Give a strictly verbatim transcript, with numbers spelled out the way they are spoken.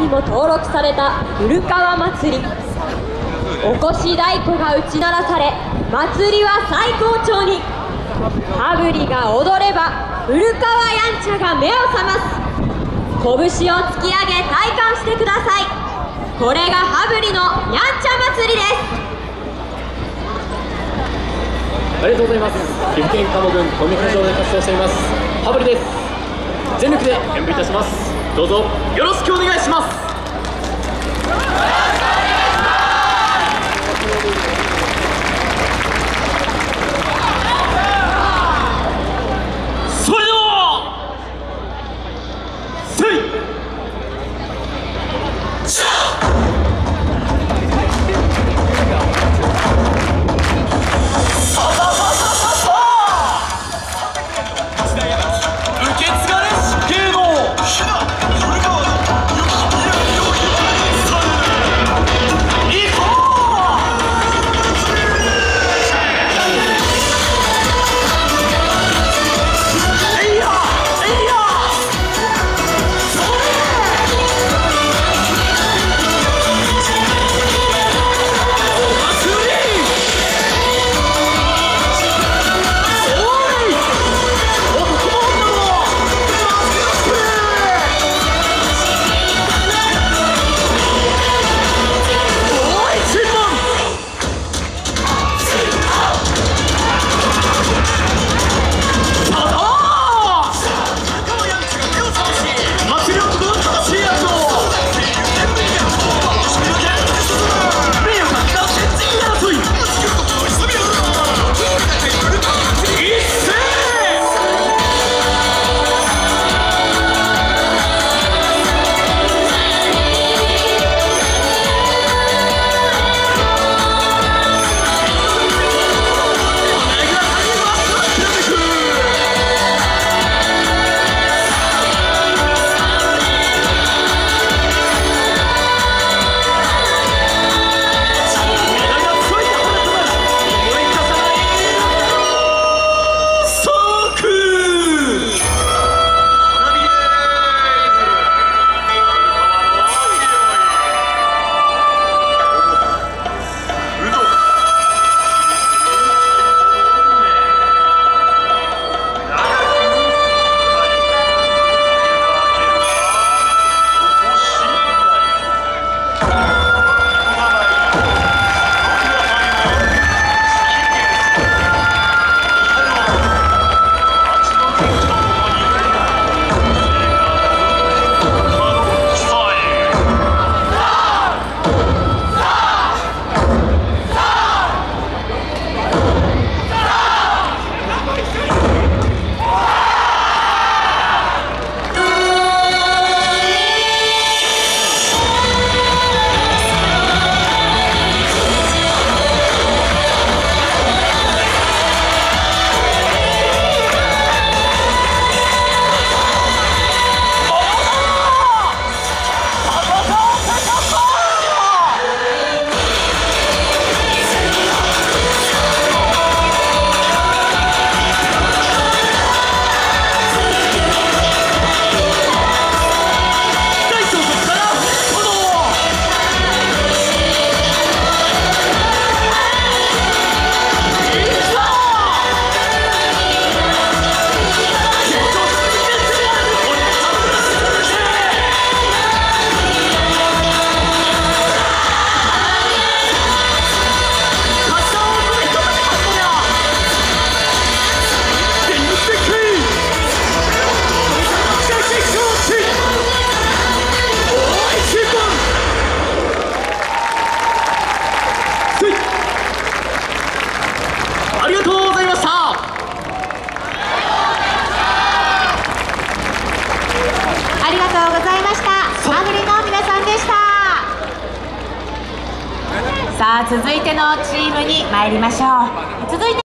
も登録された古川祭り。おこし太鼓が打ち鳴らされ、祭りは最高潮に。羽振りが踊れば古川やんちゃが目を覚ます。拳を突き上げ体感してください。これが羽振りのやんちゃ祭りです。 ありがとうございます。岐阜県鴨郡富加町で活動しています羽振りです。全力で演舞いたします。どうぞよろしくお願いします。それではせいさあ続いてのチームに参りましょう。続いて